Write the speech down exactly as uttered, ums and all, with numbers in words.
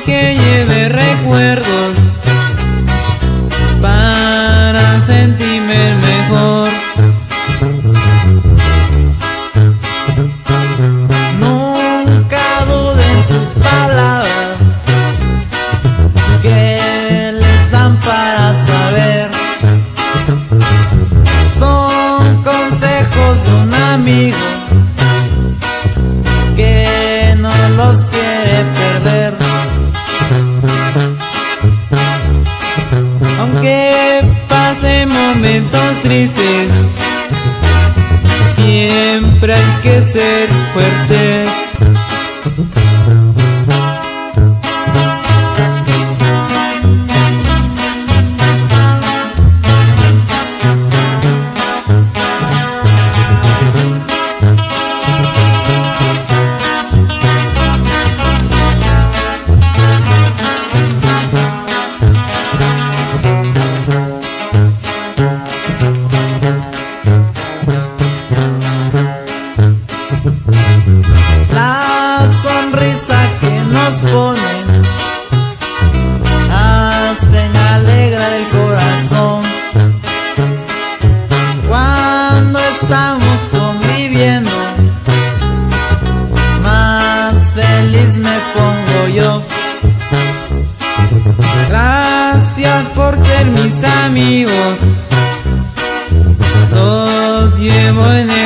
que lleve recuerdos para sentirme mejor. Nunca duden sus palabras que les dan para saber. Son consejos de un amigo que no los quiere perder. Aunque pase momentos tristes, siempre hay que ser fuertes. La sonrisa que nos ponen hacen alegrar el corazón. Cuando estamos conviviendo, más feliz me pongo yo. Gracias por ser mis amigos, los llevo en el